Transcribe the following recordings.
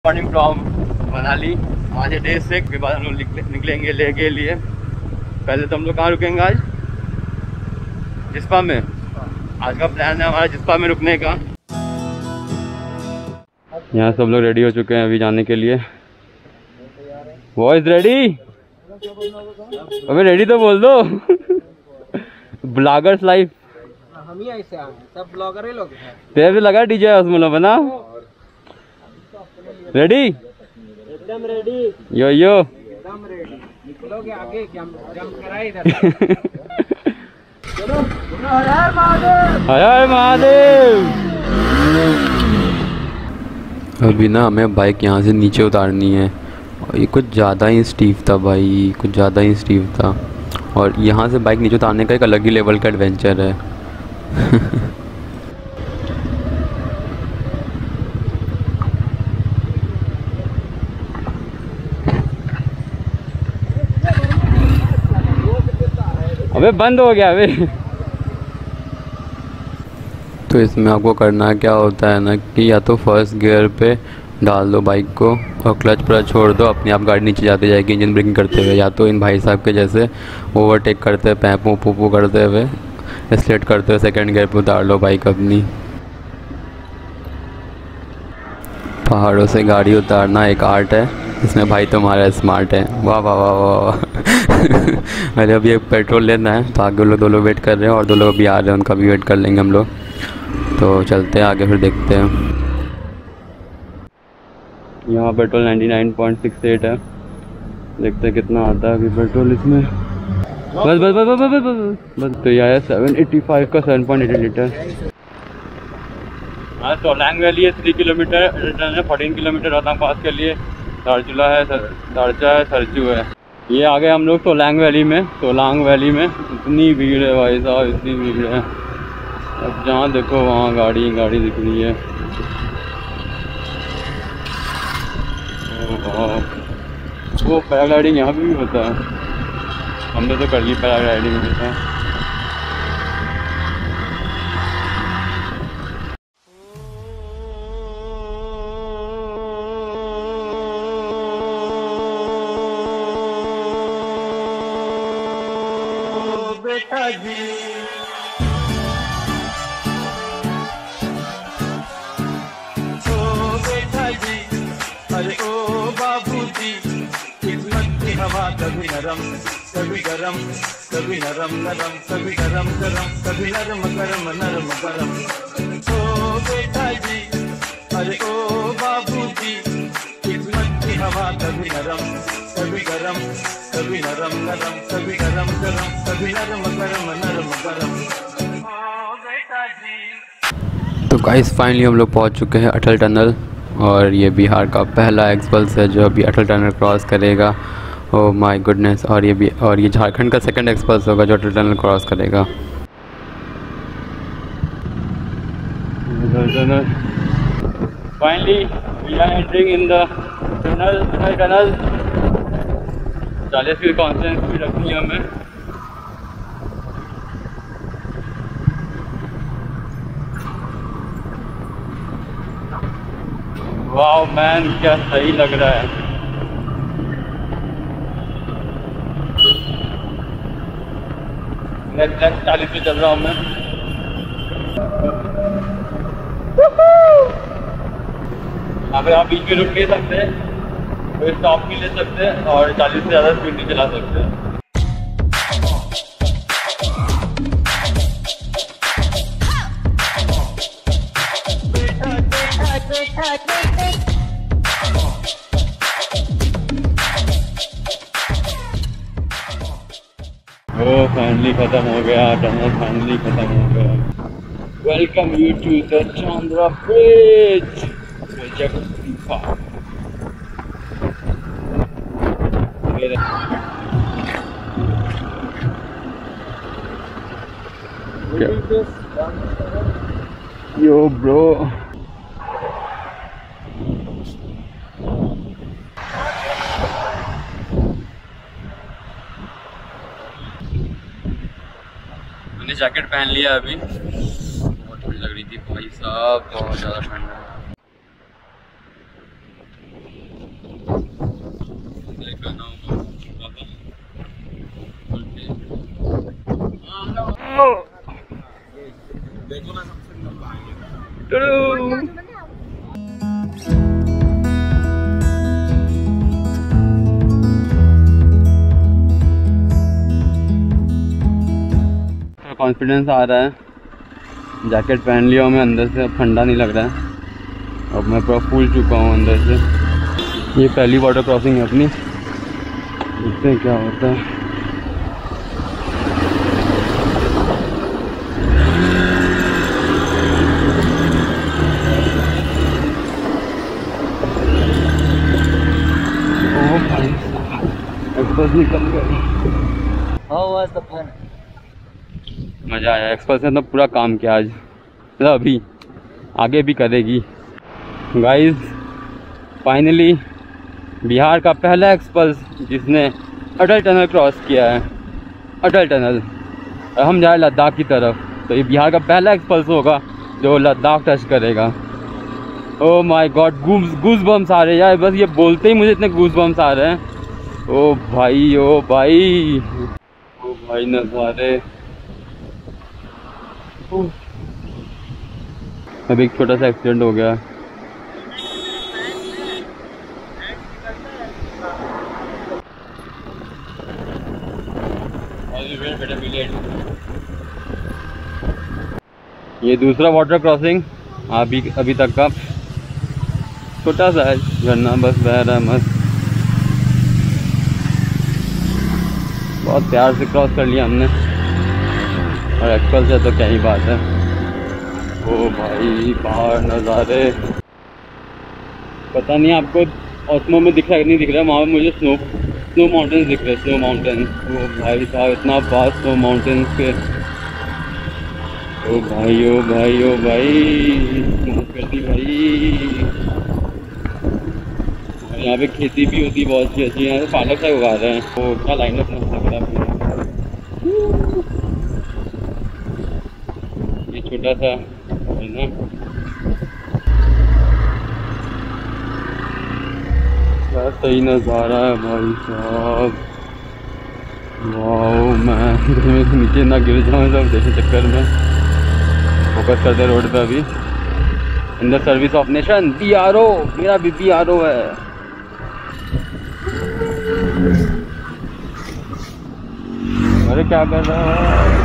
Morning from Manali. आज day 6 के बाद हम लोग निकलेंगे लेह के लिए। पहले तो हम लोग कहाँ रुकेंगे आज? जिस्पा में। आज का प्लान है हमारा जिस्पा में रुकने का। यहाँ सब लोग रेडी हो चुके हैं अभी जाने के लिए। Voice ready? अबे रेडी तो बोल दो। Bloggers life. हम ही ऐसे हैं, सब ब्लॉगर ही लोग हैं। तेरे भी लगा डीजे उसमें बना। रेडी? एकदम रेडी। यो एकदम रेडी। निकलोगे आगे जंप कराए इधर। चलो हर हर महादेव। हर हर महादेव। अभी ना हमें बाइक यहाँ से नीचे उतारनी है और ये कुछ ज़्यादा ही स्टीफ था भाई, कुछ ज़्यादा ही स्टीफ था। और यहाँ से बाइक नीचे उतारने का एक अलग ही लेवल का एडवेंचर है। अबे बंद हो गया अबे। तो इसमें आपको करना क्या होता है ना कि या तो फर्स्ट गियर पे डाल दो बाइक को और क्लच पर छोड़ दो, अपने आप गाड़ी नीचे जाती जाएगी इंजन ब्रेकिंग करते हुए। या तो इन भाई साहब के जैसे ओवरटेक करते हुए पैपू पुपू करते हुए स्लेट करते हुए सेकंड गियर पे उतार लो बाइक अपनी। पहाड़ों से गाड़ी उतारना एक आर्ट है, इसमें भाई तुम्हारा स्मार्ट है। वाह वाह वाह वाह। अरे अभी एक पेट्रोल लेना है तो आगे दो लोग वेट कर रहे हैं और दो लोग अभी आ रहे हैं, उनका भी वेट कर लेंगे हम लोग। तो चलते हैं आगे फिर देखते हैं। यहाँ पेट्रोल 99.68 है, देखते हैं कितना आता है अभी पेट्रोल इसमें। बस बस बस बस बस बस बस। तो यह है 785 का 7.8 लीटर। हाँ सोलांग वैली है 3 किलोमीटर, रिटर्न है 14 किलोमीटर रोहतांग पास के लिए। दारचूला है, दारचा है, सरचू है। ये आ गए हम लोग सोलांग वैली में। सोलांग वैली में इतनी भीड़ है भाई साहब, इतनी भीड़ है। अब जहाँ देखो वहाँ गाड़ी दिख रही है। वो पैराग्लाइडिंग यहाँ पे भी होता है, हमने तो कर ली पैराग्लाइडिंग होता है। बेटा जी ओ बेटा जी, अरे ओ बाबूजी, किस्मत की हवा कभी नरम कभी गरम, कभी नरम नरम कभी गरम गरम, कभी नरम गरम नरम गरम। ओ बेटा जी, अरे ओ बाबूजी, किस्मत की हवा कभी नरम कभी गरम, कभी नरम नरम कभी गरम गरम, कभी नरम गरम नरम गरम। ओ बेटा जी। तो गाइस फाइनली हम लोग पहुंच चुके हैं अटल टनल, और ये बिहार का पहला एक्सपल्स है जो अभी अटल टनल क्रॉस करेगा। Oh my goodness. और ये झारखंड का सेकंड एक्सपल्स होगा जो अटल टनल क्रॉस करेगा। Finally we are entering in the tunnel. 40 की कॉन्फ्रेंस भी रखनी है हमें। वाओ मैन, क्या सही लग रहा है। नेक्स्ट 40 पे चल रहा हूँ मैं। अगर आप बीच में रुक नहीं सकते, कोई स्टॉप नहीं ले सकते और 40 से ज़्यादा स्पीड नहीं चला सकते। वो फाइनली खत्म हो गया टनल, फाइनली खत्म हो गया। Welcome you to the Chandra bridge project. Yo bro, मैंने जैकेट पहन लिया अभी, बहुत ठंड लग रही थी भाई साहब, बहुत ज़्यादा ठंड है। कॉन्फिडेंस आ रहा है। जैकेट पहन लिया हूँ मैं अंदर से, अब ठंडा नहीं लग रहा है। अब मैं पूरा फूल चुका हूँ अंदर से। ये पहली वाटर क्रॉसिंग है अपनी, देखते हैं क्या होता है। एक्सप्रेस निकल गई। मज़ा आया। एक्सप्रेस ने तो पूरा काम किया आज, मतलब अभी आगे भी करेगी। गाइस फाइनली बिहार का पहला एक्सप्रेस जिसने अटल टनल क्रॉस किया है, अटल टनल। हम जाए लद्दाख की तरफ, तो ये बिहार का पहला एक्सप्रेस होगा जो लद्दाख टच करेगा। Oh my god, goose bumps आ रहे हैं यार, बस ये बोलते ही मुझे इतने गूज बम्स आ रहे हैं। ओ भाई ओ भाई ओ भाई, नज़ारे। अभी एक छोटा सा एक्सीडेंट हो गया। ये दूसरा वाटर क्रॉसिंग अभी तक का, छोटा सा है झरना, बस बह रहा है मस्त। बहुत प्यार से क्रॉस कर लिया हमने, और एक्सप्रेस है तो क्या ही बात है। ओ भाई बाहर नज़ारे, पता नहीं आपको ऑस्मो में दिख रहा है नहीं दिख रहा है, वहाँ पे मुझे स्नो माउंटेन्स दिख रहे हैं, स्नो माउंटेन्स। ओ भाई साहब, इतना पास स्नो माउंटेन्स के। ओ भाई ओ भाई ओ भाई, करती भाई। यहाँ पे खेती भी होती बहुत अच्छी अच्छी, यहाँ पे पालक साग उगा रहे हैं। वो क्या लाइनअप लग रहा है। ये छोटा सा है ना, क्या सही नज़ारा है भाई साहब। वाओ, मैं नीचे ना गिर जाऊँ सब देखने चक्कर में। फोकस करते रोड पे। अभी in the service of nation, BRO, मेरा भी BRO है। अरे क्या कर रहा है?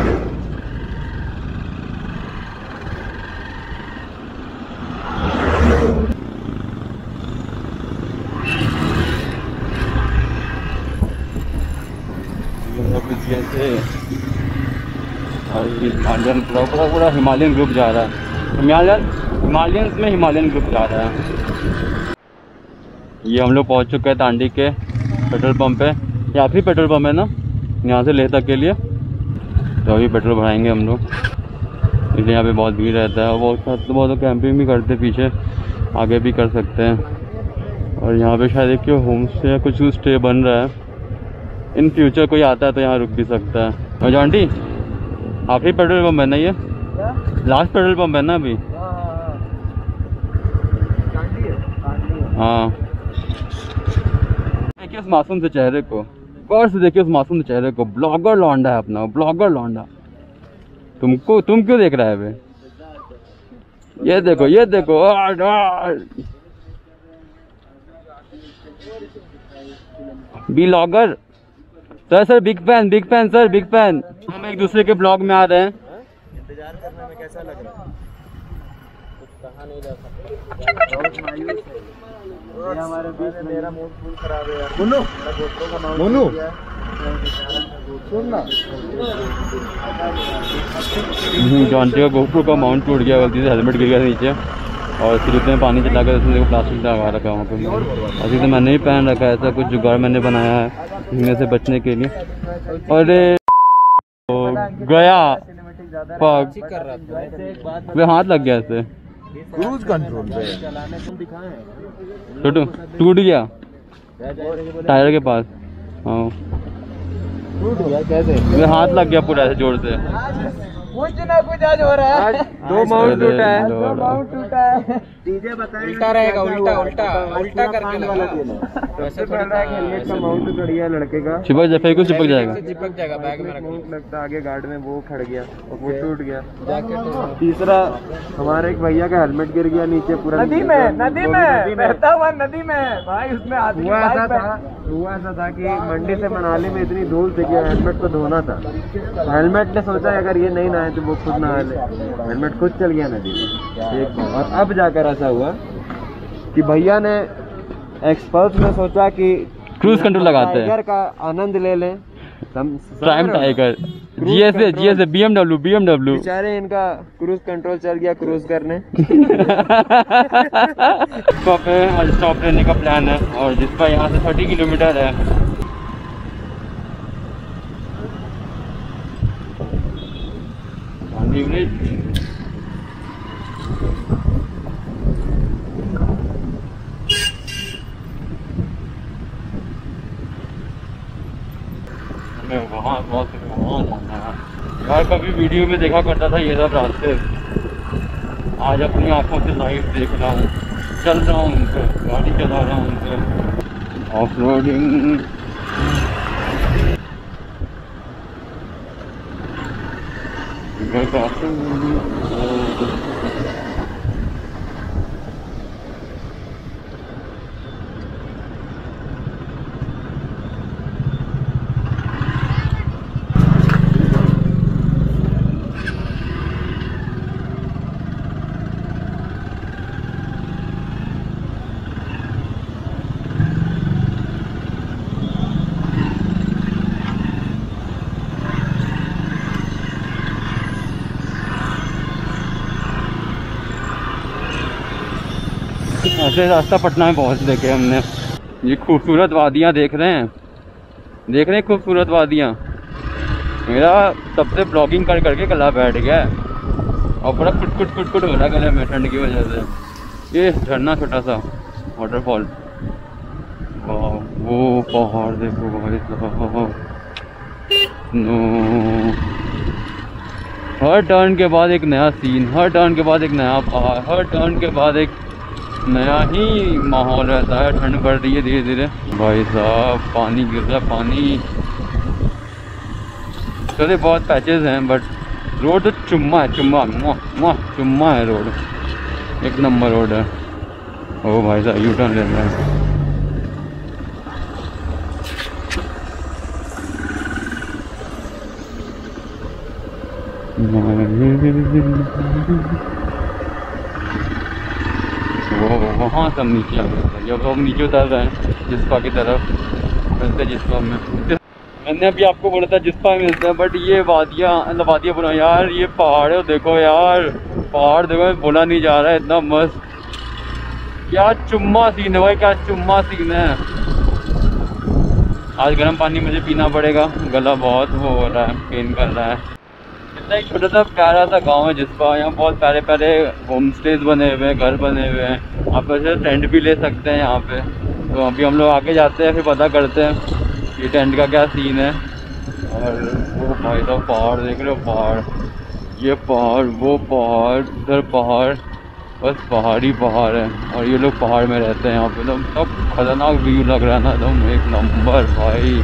हिमालयन पूरा हिमालयन ग्रुप जा रहा है। हिमालयंस में हिमालयन ग्रुप जा रहा है। ये हम लोग पहुंच चुके हैं तांडी के पेट्रोल पंप पे। यहाँ भी पेट्रोल पंप है ना, यहाँ से लेह तक के लिए। तो अभी पेट्रोल भराएंगे हम लोग, इसलिए यहाँ पे बहुत भीड़ रहता है। और बहुत कैंपिंग भी करते पीछे, आगे भी कर सकते हैं। और यहाँ पे शायद एक होम स्टे या कुछ स्टे बन रहा है। इन फ्यूचर कोई आता है तो यहाँ रुक भी सकता है। और जो आंटी आखिरी पेट्रोल पंप है ना, ये लास्ट पेट्रोल पंप है ना अभी? हाँ। देखिए उस मासूम से चेहरे को, गौर से देखिए उस मासूम से चेहरे को। ब्लॉगर लौंडा है अपना, ब्लॉगर लौंडा। तुम क्यों देख रहा है बे? ये देखो ये देखो। Blogger sir big fan sir, big fan. हम एक दूसरे के ब्लॉग में आ रहे हैं। इंतजार करने में कैसा लग रहा है? कुछ कहा नहीं जा सकता, बहुत मायूस है ये हमारे बीच में। मेरा मूड फुल खराब है यार। मुन्नू, सुन ना, जॉन्टी का गोप्रो का माउंट टूट गया गलती से, हेलमेट गिर गया नीचे और सिर में पानी चला कर उसने प्लास्टिक लगा रखा वहाँ पे। अभी तो मैंने ही पहन रखा है, ऐसा कुछ जुगाड़ मैंने बनाया है इनमें से बचने के लिए। अरे गया, वे हाथ लग गया ऐसे। क्रूज कंट्रोल पे टूट गया टायर के पास। हाँ टूट गया कैसे? वे हाथ लग गया पूरा ऐसे जोर से। कुछ ना कुछ आज हो रहा है। दो माउंट टूटा है, दो माउंट टूटा है। डीजे बताएगा उल्टा रहेगा, उल्टा उल्टा उल्टा करके लगा। सबसे पहला एक हेलमेट का माउंट उड़ गया लड़के का, चिपक जाए, फेंको चिपक जाएगा, चिपक जाएगा बैग में। माउंट लगता आगे गार्ड में, वो खड़ गया, वो टूट गया। तीसरा हमारे एक भैया का हेलमेट गिर गया नीचे पूरा नदी में बहता हुआ नदी में भाई। उसमें हुआ ऐसा था कि मंडी से मनाली में इतनी धूल थी कि हेलमेट को धोना था। हेलमेट ने सोचा अगर ये नहीं नहाए तो वो खुद नहा ले, हेलमेट खुद चल गया नदी में एक। और अब जाकर ऐसा हुआ कि भैया ने एक्सपल्स में सोचा कि क्रूज कंट्रोल लगाते हैं, टाइगर का आनंद ले लें। Prime tiger, GS BMW। बेचारे इनका क्रूज कंट्रोल चल गया क्रूज करने। स्टॉप लेने का प्लान है और जिसका यहाँ से 30 किलोमीटर है। वहाँ जाना है यार। कभी वीडियो में देखा करता था ये सब रास्ते, आज अपनी आंखों से लाइव देख रहा हूँ, चल रहा हूँ उनसे, गाड़ी चला रहा हूँ उनसे, ऑफ रोडिंग। ऐसे रास्ता पटना में पहुँच देखे हमने। ये खूबसूरत वादियाँ देख रहे हैं खूबसूरत वादियाँ। मेरा तब से ब्लॉगिंग कर करके गला बैठ गया और बड़ा कुट हो रहा है गले में ठंड की वजह से। ये झरना छोटा सा वाटरफॉल, वो पहाड़ देखो भाई साहब। हर टर्न के बाद एक नया सीन, हर टर्न के बाद एक नया पहाड़, हर टर्न के बाद एक नया ही माहौल रहता है। ठंड बढ़ रही है धीरे धीरे भाई साहब, पानी गिर रहा है पानी। चले बहुत पैचेस हैं बट रोड तो चुम्मा है, चुम्मा है रोड, एक नंबर रोड है। ओ भाई साहब यू टर्न ले रहा है। वहाँ सब नीचे आ गया, जब हम नीचे उतर रहे हैं जिस्पा की तरफ, मिलते जिस्पा में। मैंने अभी आपको बोला था जिस्पा में मिलते हैं, बट ये वादियाँ बोला यार, ये पहाड़ है देखो यार, पहाड़ देखो, बोला नहीं जा रहा है, इतना मस्त। क्या चुम्मा सीन है भाई, क्या चुम्मा सीन है। आज गर्म पानी मुझे पीना पड़ेगा, गला बहुत वो हो रहा है, पेन कर रहा है। एक छोटा सा प्यारा सा गांव है जिसका, यहाँ बहुत प्यारे प्यारे होम स्टेज बने हुए हैं, घर बने हुए हैं। आप ऐसे टेंट भी ले सकते हैं यहाँ पे। तो अभी हम लोग आगे जाते हैं, फिर पता करते हैं ये टेंट का क्या सीन है। और वो भाई साहब पहाड़ देख रहे हो, पहाड़, ये पहाड़, वो पहाड़, इधर पहाड़, बस पहाड़ ही पहाड़ है। और ये लोग पहाड़ में रहते हैं यहाँ पे, एकदम सब खतरनाक व्यू लग रहा है ना, एकदम एक नंबर भाई।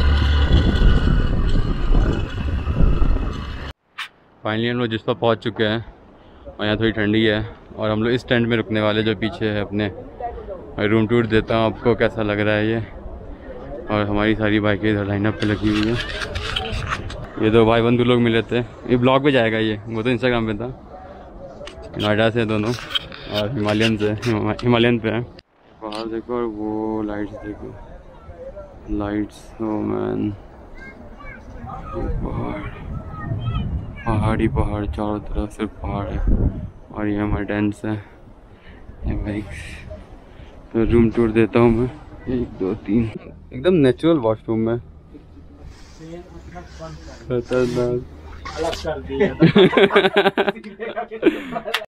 फाइनली हम लोग जिस पर पहुँच चुके हैं और यहाँ थोड़ी ठंडी है और हम लोग इस टेंट में रुकने वाले जो पीछे है अपने। रूम टूर देता हूँ आपको कैसा लग रहा है ये। और हमारी सारी बाइकें इधर लाइनअप पे लगी हुई हैं। ये दो भाई बंधु लोग मिले थे, ये ब्लॉग पे जाएगा ये, वो तो इंस्टाग्राम पे था। नोएडा से दोनों और हिमालयन पे है। बाहर देखो और वो लाइट्स देखो, लाइट्स, ओ मैन, पहाड़ी पहाड़, चारों तरफ सिर्फ पहाड़ है। और ये हमारे टेंट्स हैं, ये बाइक्स। तो रूम टूर देता हूँ मैं, 1 2 3, एकदम नेचुरल वॉशरूम है, खतरनाक।